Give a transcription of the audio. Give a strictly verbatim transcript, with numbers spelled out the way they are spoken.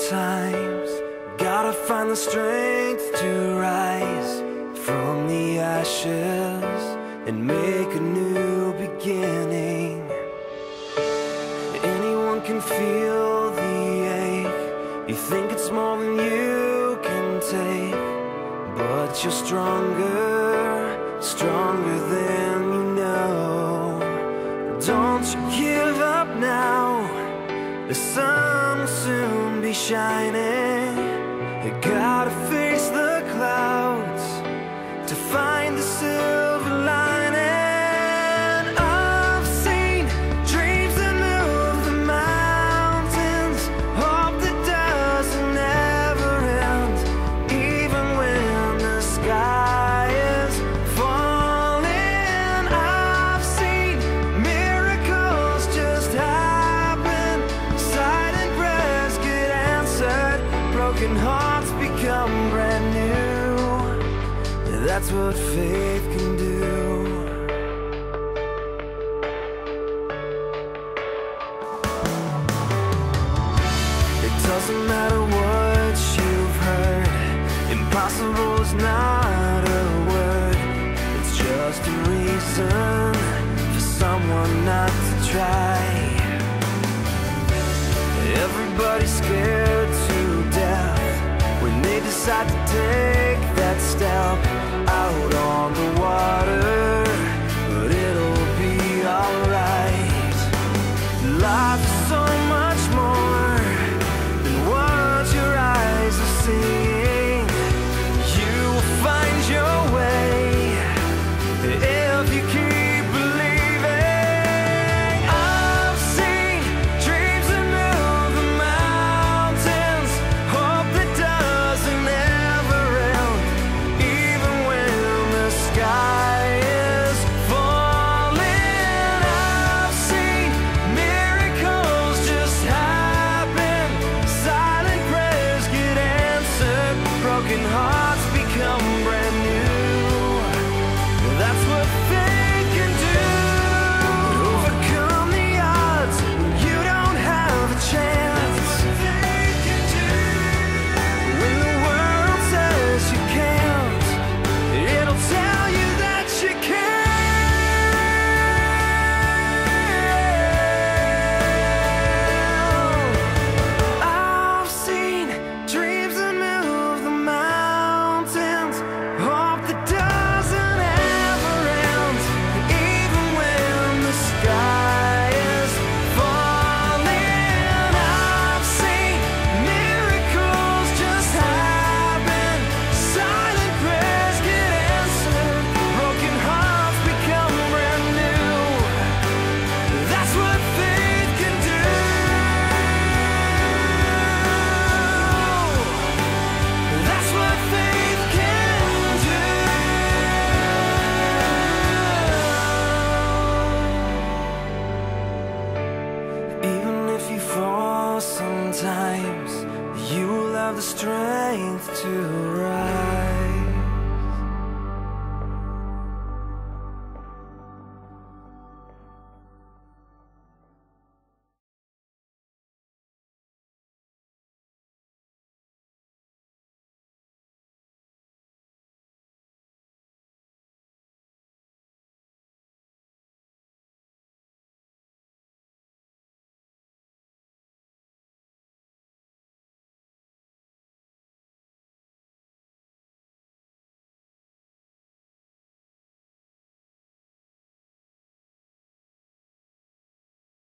times, gotta find the strength to rise from the ashes and make a new beginning. Anyone can feel the ache. You think it's more than you can take, but you're stronger, stronger than you know. Don't you give up now, the sun will soon be shining. You gotta face the clouds to find the silver lining. I've seen dreams that move the mountains, hope that doesn't ever end, even when the sky is falling. I've seen miracles just happen, silent prayers get answered, broken hearts become brand new. That's what faith can do. It doesn't matter what you've heard, impossible is not a word. It's just a reason for someone not to try. Everybody's scared to death when they decide to take